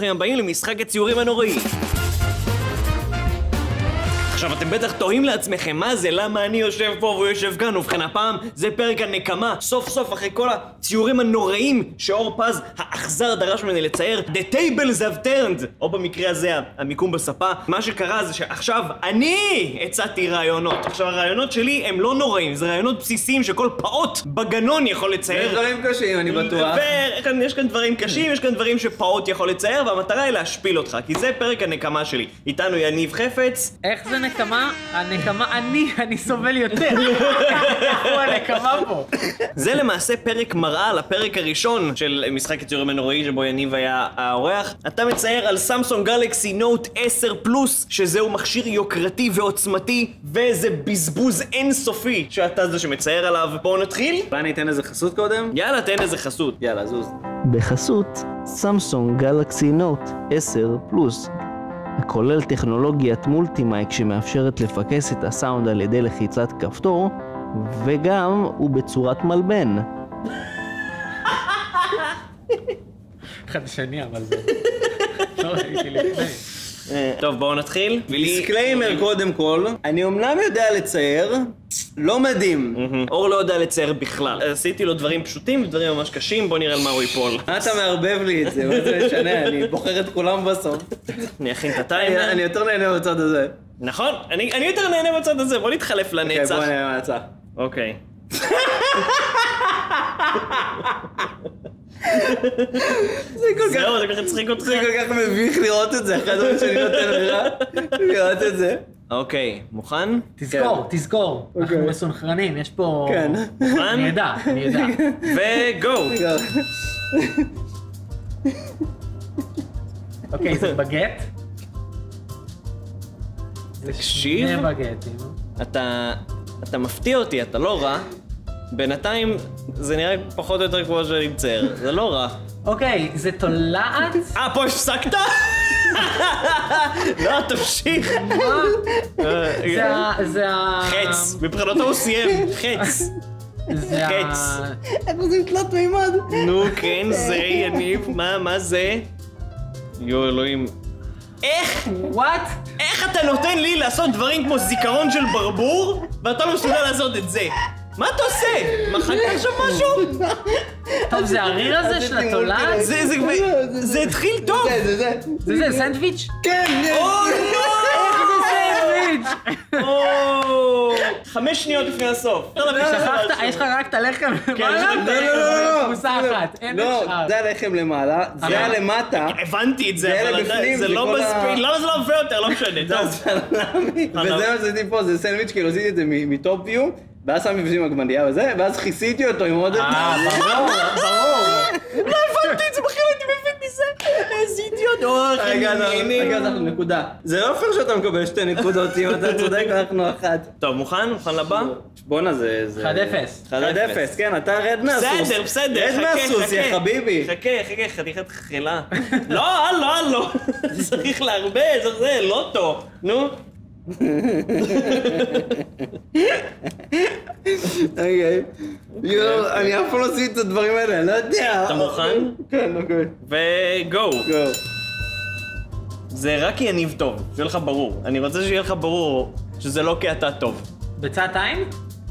וברוכים הבאים למשחק הציורים הנוראי. עכשיו אתם בטח תוהים לעצמכם מה זה, למה אני יושב פה והוא יושב כאן. ובכן הפעם זה פרק הנקמה, סוף סוף אחרי כל הציורים הנוראים שאור פז האכזר דרש ממני לצייר. The tables have turned, או במקרה הזה המיקום בספה. מה שקרה זה שעכשיו אני הצעתי רעיונות. עכשיו הרעיונות שלי הם לא נוראים, זה רעיונות בסיסיים שכל פעוט בגנון יכול לצייר. יש דברים קשים אני בטוח. יש כאן דברים קשים, יש כאן דברים שפעוט יכול לצייר, והמטרה היא להשפיל אותך, כי זה פרק הנקמה שלי. איתנו יניב חפץ. איך זה נקמה? הנקמה, אני סובל יותר. איפה הנקמה פה? זה למעשה פרק מראה על הפרק הראשון של משחק הציורים הנוראי שבו יניב היה האורח. אתה מצייר על סמסונג גלקסי נוט 10 פלוס, שזהו מכשיר יוקרתי ועוצמתי, וזה בזבוז אינסופי שאתה זה שמצייר עליו. בואו נתחיל? אולי ניתן איזה חסות קודם? יאללה, תן איזה חסות. יאללה, זוז. בחסות סמסונג גלקסי נוט 10 פלוס, הכולל טכנולוגיית מולטימייק שמאפשרת לפקס את הסאונד על ידי לחיצת כפתור, וגם הוא בצורת מלבן. חדשני אבל זה. לא ראיתי לפני. טוב, בואו נתחיל. דיסקליימר קודם כל, אני אמנם יודע לצייר, לא מדהים. אור לא יודע לצייר בכלל. עשיתי לו דברים פשוטים ודברים ממש קשים, בוא נראה על מה הוא ייפול. אתה מערבב לי את זה, מה זה משנה, אני בוחר את כולם בסוף. אני אכין את הטיימר. אני יותר נהנה בצד הזה. נכון, אני יותר נהנה בצד הזה, בוא נתחלף לנצח. בוא נהנה מהצעה. אוקיי. זהו, זה ככה צחיק אותך. זה כל כך מביך לראות את זה, אחרי זה שאני נותן לך לראות את זה. אוקיי, מוכן? תזכור, אנחנו מסונכרנים, יש פה... כן. מוכן? אני ידע. וגו! אוקיי, זה בגט? תקשיב, זה בגטים. אתה מפתיע אותי, אתה לא רע. בינתיים זה נראה פחות או יותר כמו שאני מצייר, זה לא רע. אוקיי, זה תולעת? פה הפסקת? לא, תמשיך. זה חץ, מבחינתו הוא סיים, חץ. זה חץ. איפה זה תלת מימד? נו כן, זה יניב, מה זה? יו אלוהים. איך אתה נותן לי לעשות דברים כמו זיכרון של ברבור, ואתה לא מסוגל לעשות את זה? מה אתה עושה? מחקת עכשיו משהו? טוב, זה הריר הזה של התולעת? זה התחיל טוב! זה סנדוויץ'? כן! או לא! איך זה סנדוויץ'? 5 שניות לפני הסוף. שכחת? יש לך רק את הלחם למעלה? לא. פרוסה אחת, אין לא, אפשר. זה הלחם למעלה, זה היה למטה. הבנתי את זה, זה אבל בפנים, זה זה לא כל מספיק. למה זה לא עובר יותר? לא משנה, טוב. וזה מה שעשיתי פה, זה סנדוויץ', כאילו עשיתי את זה מטופ ויו, ואז שמתי בפנים עגבנייה וזה, ואז כיסיתי אותו עם עוד... ברור. לא הבנתי את זה, בכלל הייתי מבין מזה. איזה אידיוט. רגע, אנחנו נקודה. זה לא פייר שאתה מקבל 2 נקודות, אם אתה צודק, אנחנו 1. טוב, מוכן לבא? בואנה זה... 1-0. 1-0, כן, אתה רד מהסוס. בסדר, רד מהסוס, יא חביבי. חכה, חתיכת חילה. לא. צריך להרבה, זה לא טוב. נו. אוקיי. אני אף פעם לא עשיתי את הדברים האלה, אני לא יודע. אתה מוכן? כן, אוקיי. וגו. זה רק יניב טוב, שיהיה לך ברור. אני רוצה שיהיה לך ברור שזה לא כי אתה טוב. בצד עין?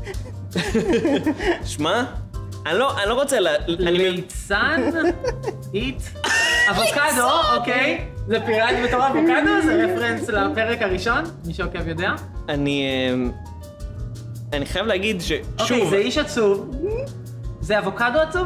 שמע, אני לא רוצה ליצן? איט? אבוקדו, אוקיי. זה פיראטי בתור אבוקדו? זה רפרנס לפרק הראשון? מי שעוקב יודע? אני חייב להגיד ששוב... אוקיי, זה איש עצוב. זה אבוקדו עצוב?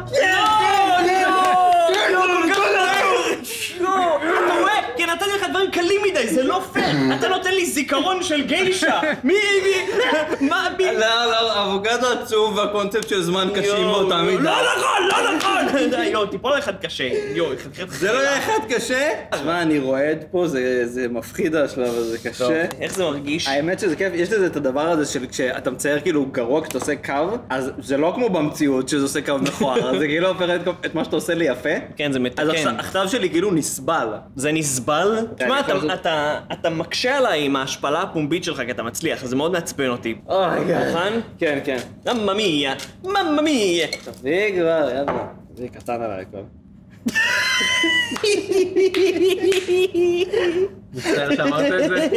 לא, אתה רואה? כי נתתי לך דברים קלים מדי, זה לא פייר. אתה נותן לי זיכרון של גיישה. מה? לא, אבוקדו עצוב והקונספט של זמן קשים באותה מידה. לא נכון. יו, תיפול אחד קשה. זה לא היה אחד קשה? מה, אני רועד פה, זה מפחיד השלב הזה, קשה. איך זה מרגיש? האמת שזה כיף, יש לזה את הדבר הזה של כשאתה מצייר כאילו גרוע, כשאתה עושה קו, אז זה לא כמו במציאות שזה עושה קו מכוער, זה כאילו הופך את מה שאתה עושה לי יפה. כן, זה מתקן. אז הכתב שלי כאילו נסבל. זה נסבל? תשמע, אתה מקשה עליי עם ההשפלה הפומבית שלך כי אתה מצליח, זה מאוד מעצבן אותי. מוכן? כן. ממא מיה. תביא כבר, יאללה. זה קטן עליי כבר. מצטער שאמרת את זה.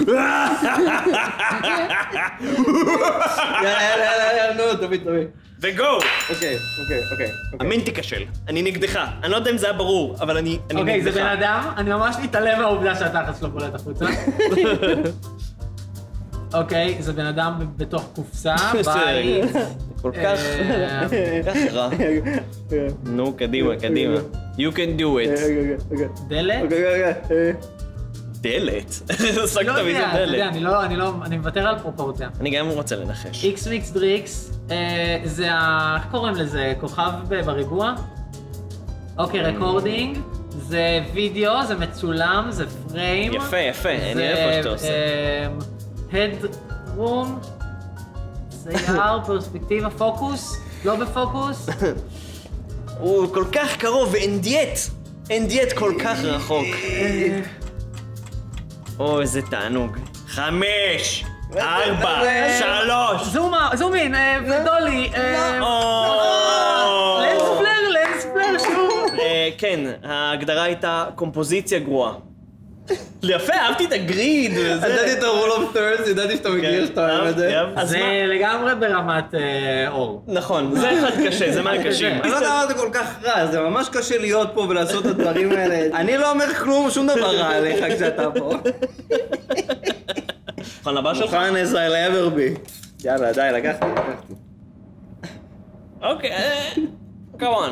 יאללה, נו, תביא. וגו! אוקיי. אמן תיכשל. אני נגדך. אני לא יודע אם זה היה ברור, אבל אני נגדך. אוקיי, זה בן אדם, אני ממש מתעלם מהעובדה שהתחת שלו פולט החוצה. אוקיי, זה בן אדם בתוך קופסה, בית. כל כך רע. נו, קדימה. You can do it. דלת? דלת? לא סגת מזה יודע, אתה יודע, דלת. אני מוותר על פרופורציה. אני גם רוצה לנחש. X מיקס דריקס, זה איך קוראים לזה? כוכב בריבוע? אוקיי, רקורדינג, זה וידאו, זה מצולם, זה פריים. יפה, אני אוהב מה שאתה עושה. הדרום, סייר, פרספקטיבה, פוקוס, לא בפוקוס. הוא כל כך קרוב, ואין דיאט כל כך רחוק. או, איזה תענוג. 5, 4, 3. זום אין, דולי. לנס פלר, שוב. כן, ההגדרה הייתה קומפוזיציה גרועה. יפה, אהבתי את הגריד. ידעתי את ה-rule of thirds, ידעתי שאתה מכיר שאתה אוהב את זה. זה לגמרי ברמת אור. נכון, זה אחד קשה, זה מהקשים. אני לא יודע מה זה כל כך רע, זה ממש קשה להיות פה ולעשות את הדברים האלה. אני לא אומר כלום, שום דבר רע עליך כשאתה פה. מוכן לבא שלך? מוכן as I'll ever be. יאללה, די, לקחתי. אוקיי, come on.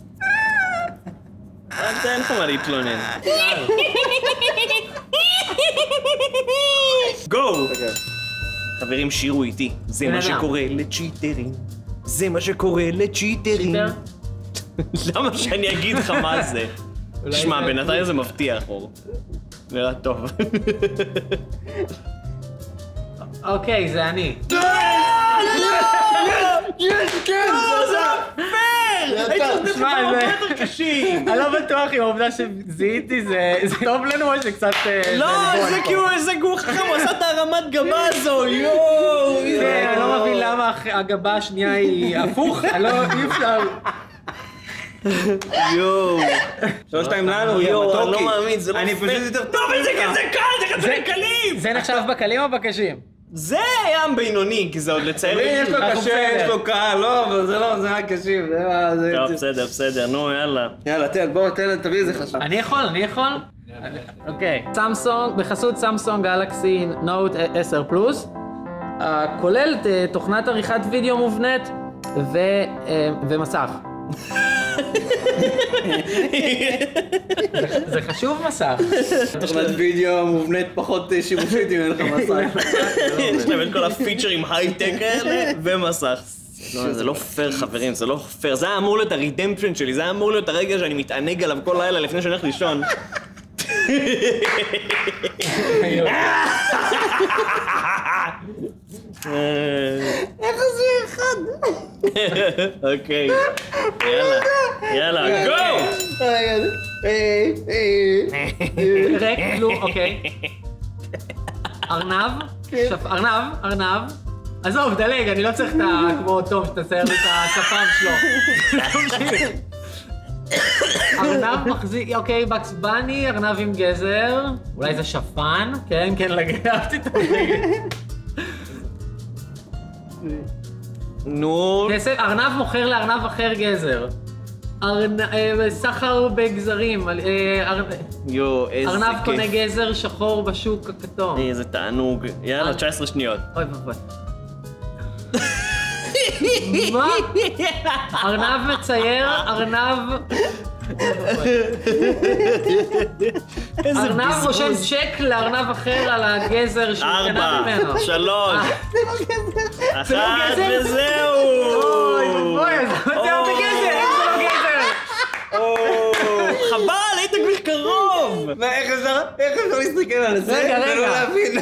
אין לך מה להתלונן. גו! חברים, שירו איתי. זה מה שקורה לצ'יטרים. זה מה שקורה לצ'יטרים. למה שאני אגיד לך מה זה? שמע, בינתיים זה מבטיח, אור. נראה טוב. אוקיי, זה אני. אני לא בטוח אם העובדה שזיהיתי זה טוב לנו או שקצת... לא, זה כאילו איזה גור חכם, הוא עשה את הרמת גבה הזו, יואו! אני לא מבין למה הגבה השנייה היא הפוך, אי אפשר... יואו. 3-2 לנו, יואו, אני לא מאמין, זה לא אני פייר. פשוט יותר טוב. לא, אבל זה כזה קל, זה קלים! זה נחשב בקלים או בקשים? זה היה בינוני, כי זה עוד לצייר. יש לו קשה, יש לו קל, לא, אבל זה לא, זה היה קשים. טוב, בסדר, נו, יאללה. יאללה, בוא, תביא איזה חשב. אני יכול? אוקיי. סמסונג, בחסות סמסונג גלקסי נוט 10 פלוס, כולל תוכנת עריכת וידאו מובנית ומסך. זה חשוב מסך. תוכנת וידאו מובנית פחות שימושית אם אין לך מסך. יש להם את כל הפיצ'רים הייטק האלה ומסך. זה לא פייר חברים, זה לא פייר. זה היה אמור להיות הרידמפשן שלי, זה היה אמור להיות הרגע שאני מתענג עליו כל לילה לפני שאני הולך לישון. איך זה אחד? אוקיי, יאללה, גו! ריק, כלום, אוקיי. ארנב. עזוב, דלג, אני לא צריך את כמו תום שתצייר לי את השפם שלו. ארנב מחזיק, אוקיי, בקס בני, ארנב עם גזר. אולי זה שפן? כן, אהבתי את הגזר. נו... ארנב מוכר לארנב אחר גזר. סחר בגזרים. יואו, איזה כיף. ארנב קונה גזר שחור בשוק הכתום. איזה תענוג. יאללה, 19 שניות. אוי ואבוי. מה? ארנב מצייר, ארנב רושם צ'ק לארנב אחר על הגזר שהוא קנה ממנו. 4, 3, 1 וזהו! אוי ואבוי, זהו בגזר, איך זה לא גזר? חבל, היית כבר קרוב! איך אפשר להסתכל על זה? רגע. ולא להבין.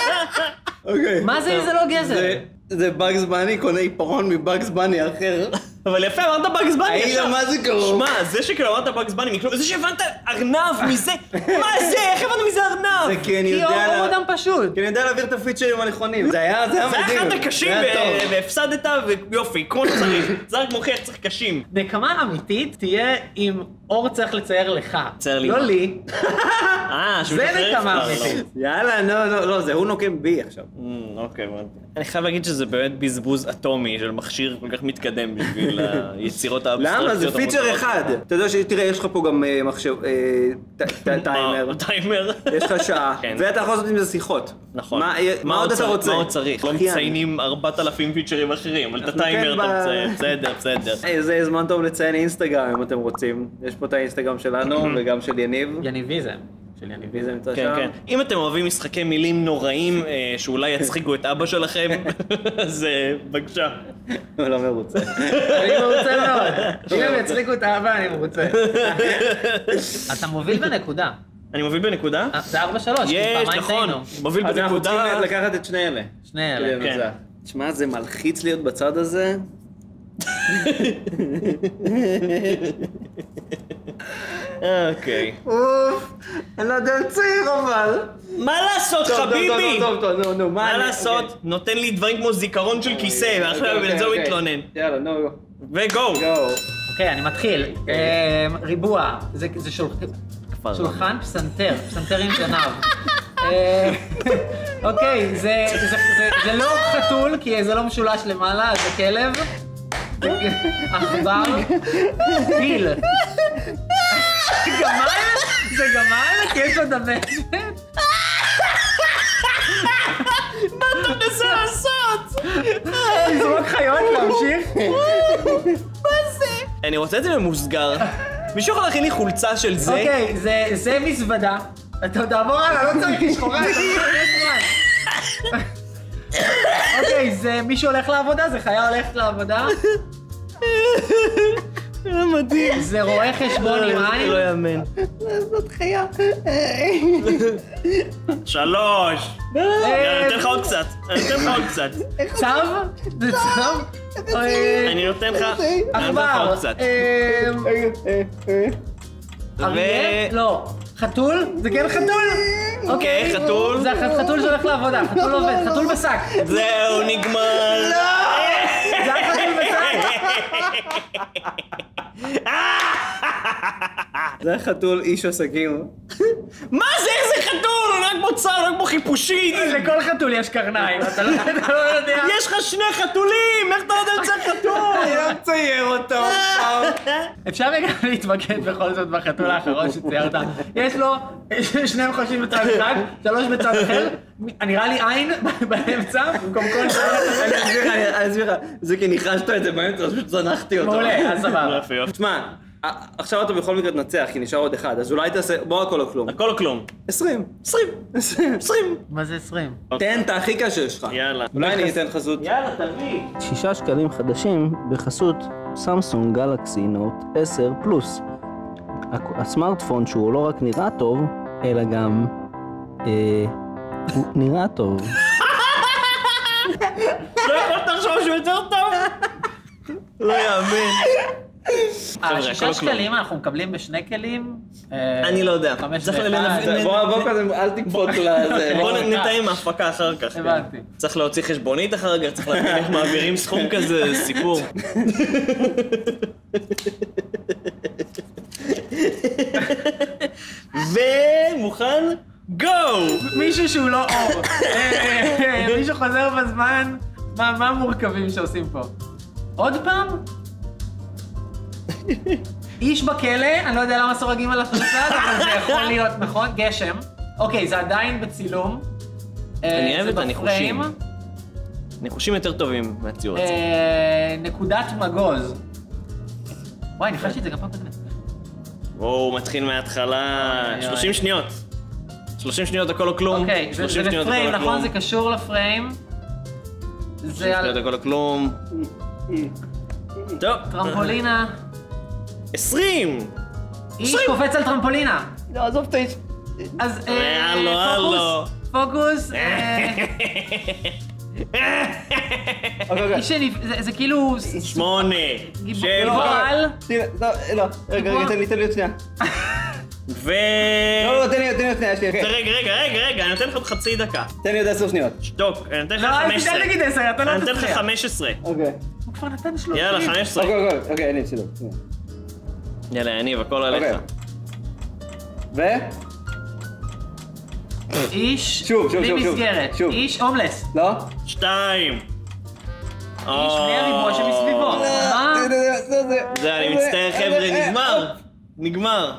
אוקיי. מה זה אם זה לא גזר? זה בגס בני קונה עיפרון מבגס בני אחר. אבל יפה, אמרת באגס בני היית מה זה קרוב? שמע, זה שכאילו אמרת באגס בני מכלום, זה שהבנת ארנב מזה, מה זה? איך הבנת מזה ארנב? זה כי אני כי יודע... אור אדם פשוט. כי אני יודע להעביר את הפיצ'רים הנכונים. זה היה מדהים. זה היה אחד הקשים זה היה טוב. והפסדת ויופי, כמו שצריך. זה רק מוכיח צריך קשים. נקמה אמיתית תהיה אם אור צריך לצייר לך. צייר לי לא מה? לי. שהוא זה משחרר נקמה כבר, לא. אמיתית. יאללה, לא, זה הוא נוקם בי עכשיו. אוקיי, הבנתי. אני חייב להגיד שזה באמת בזבוז אטומי של מכשיר כל כך מתקדם בשביל היצירות האבסטרקציות. למה? זה פיצ'ר המוזרות. אחד. אתה יודע שתראה, יש לך פה גם מחשב, טיימר. טיימר. יש לך שעה, כן. ואתה יכול לעשות עם זה שיחות. נכון. מה עוד אתה רוצה? מה עוד צריך? לא אחיין. מציינים 4,000 פיצ'רים אחרים, אבל את אז הטיימר נותן אתה ב- מציין. בסדר. זה זמן טוב לציין אינסטגרם אם אתם רוצים. יש פה את האינסטגרם שלנו וגם של יניב. יניביזם. של יניביזם. וזה נמצא כן, שם. כן. אם אתם אוהבים משחקי מילים נוראים שאולי יצחיקו את אבא שלכם, אז בבקשה. הוא לא מרוצה. אני מרוצה מאוד. אם הם יצחיקו את האבא, אני מרוצה. אתה מוביל בנקודה. אני מוביל בנקודה? זה 4-3, כי יש, פעמיים נכון. טעינו. מוביל אז אנחנו בנקודה. צריכים לקחת את שני אלה. שני אלה. כדי לנצח. תשמע, זה מלחיץ להיות בצד הזה. אוקיי. אוף, אני לא יודע לצייר אבל. מה לעשות, חביבי? טוב, נו, מה לעשות? נותן לי דברים כמו זיכרון של כיסא, ועכשיו בגלל זה הוא מתלונן. יאללה, נו, וגו. גו. אוקיי, אני מתחיל. ריבוע. זה שולחן פסנתר. פסנתר עם זנב. אוקיי, זה לא חתול, כי זה לא משולש למעלה, זה כלב. עכבר. פיל. גמל? זה גמל? כי יש לו דמשת? מה אתה מנסה לעשות? לזרוק חיות, להמשיך? אני רוצה את זה ממוסגר. מישהו יכול להכין לי חולצה של זה? אוקיי, זה מזוודה. אתה תעבור הלאה, לא צריך שחורה, אתה צריך זמן. אוקיי, זה מי שהולך לעבודה, זה חיה הולכת לעבודה. מדהים. זה רואה חשבון עם עין. לא יאמן. זאת חיה. 3. אני נותן לך עוד קצת. צו? זה צו? אני נותן לך עכבר. עוד קצת. אריה? לא. חתול? זה כן חתול? אוקיי, חתול. זה חתול שהולך לעבודה, חתול עובד, חתול בשק. זהו, נגמר. זה החתול בשק? זה חתול איש עסקים. מה זה? איזה חתול? הוא רק מוצר, רק כמו חיפושית. לכל חתול יש קרניים, אתה לא יודע. יש לך 2 חתולים, איך אתה יודע לצייר חתול? אני לא מצייר אותו. אפשר רגע להתמקד בכל זאת בחתול האחרון שציירת. יש לו 2 חושים בצד אחד, 3 בצד אחר, נראה לי עין באמצע, במקום כל שאר החתולים. אני אסביר לך, זה כי ניחשת את זה באמצע, אז פשוט זנחתי אותו. מעולה, אז סבבה. יופי, יופי. תשמע, עכשיו אתה בכל מקרה תנצח, כי נשאר עוד אחד, אז אולי תעשה, בוא הכל או כלום. הכל או כלום. 20. 20. מה זה 20? תן את הכי קשה שלך. יאללה. אולי אני אתן חזות. יאללה, תביא. 6 שקלים חדשים בחסות סמסונג גלקסי נוט 10 פלוס. הסמארטפון שהוא לא רק נראה טוב, אלא גם הוא נראה טוב. לא יכולת לחשוב שהוא יותר טוב? לא יאמן. חבר'ה, 6 הכל או כלום. שקלים אנחנו מקבלים בשני כלים? אני לא יודע. 5 צריך ו1. בוא כזה, אל תקפוץ לזה. בוא נתאם ההפקה אחר כך. כן. הבנתי. צריך להוציא חשבונית אחר כך, צריך להבין איך מעבירים סכום כזה, סיפור. ומוכן? גו! מישהו שהוא לא אור. מישהו חוזר בזמן. מה המורכבים שעושים פה? עוד פעם? איש בכלא, אני לא יודע למה סורגים על הפרצד, אבל זה יכול להיות נכון, גשם. אוקיי, זה עדיין בצילום. אני אוהב זה את הניחושים. בפריים. ניחושים יותר טובים מהציור הזה. נקודת מגוז. וואי, ניחשתי את זה גם פעם קודמת. וואו, מתחיל מההתחלה. אוי, 30 שניות. 30 שניות הכל או כלום. אוקיי, זה 30 שניות הכל בפריים, או נכון? כלום. זה קשור לפריים. 30 זה שניות על הכל או כלום. טוב. טרמפולינה. 20! איש קופץ על טרמפולינה. לא, עזוב את האיש. אז הלו, הלו. פוקוס. אוקיי. איש זה כאילו... 8, 7, גורל. לא, רגע, תן לי עוד שנייה. ו... לא, תן לי עוד שנייה, רגע, אני נותן לך עוד חצי דקה. תן לי עוד 10 שניות. שתוק, אני נותן לך לא, 15. אל תגיד 10, אתה לא אני נותן לך תצליח. 15. אוקיי. הוא כבר נתן 30. יאללה, 15. אוקיי, אני שילוב. יאללה, יניב, הכל עליך. ו? איש שוב, בלי מסגרת. שוב. איש הומלס. לא? 2. איש בלי הריבוע שמסביבו. מה? זה, אני מצטער חבר'ה, נגמר.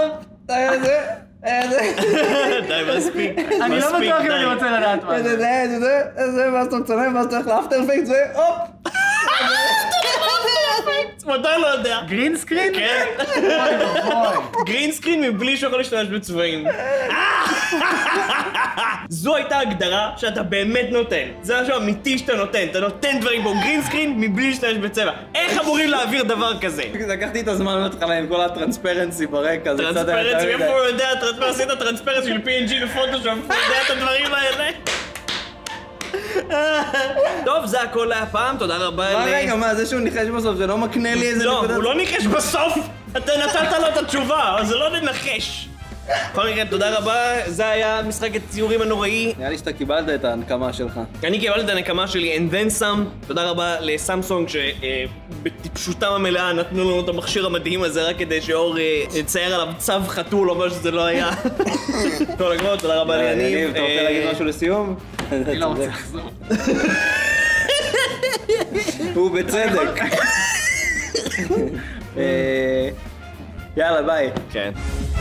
די, מספיק. אני לא בטוח אם אני רוצה לדעת מה זה. זה, ואז אתה מצלם, ואז אתה הולך לאפטר אפקט, והופ! מתי לא יודע? גרין סקרין? כן. גרין סקרין מבלי שיכול להשתמש בצבעים. זו הייתה הגדרה שאתה באמת נותן. זה משהו אמיתי שאתה נותן. אתה נותן דברים בו גרין סקרין מבלי להשתמש בצבע. איך אמורים להעביר דבר כזה? לקחתי את הזמן מההתחלה עם כל הטרנספרנסי ברקע. טרנספרנסי, איפה הוא יודע? עשית טרנספרנסי של PNG לפוטושופ, הוא יודע את הדברים האלה? טוב, זה הכל להפעם, תודה רבה. מה רגע, מה, זה שהוא ניחש בסוף, זה לא מקנה לי איזה לא, נקודת... הוא לא ניחש בסוף! אתה נתת לו את התשובה, אז זה לא לנחש. בכל מקרה, תודה רבה, זה היה משחק הציורים הנוראי. נראה לי שאתה קיבלת את הנקמה שלך. אני קיבלתי את הנקמה שלי, and then some. תודה רבה לסמסונג שבטיפשותם המלאה נתנו לנו את המכשיר המדהים הזה רק כדי שאור יצייר עליו צו חתול או מה שזה לא היה. כל הכבוד, תודה רבה ליניב. אתה רוצה להגיד משהו לסיום? אני לא רוצה לחזור. הוא בצדק. יאללה, ביי. כן.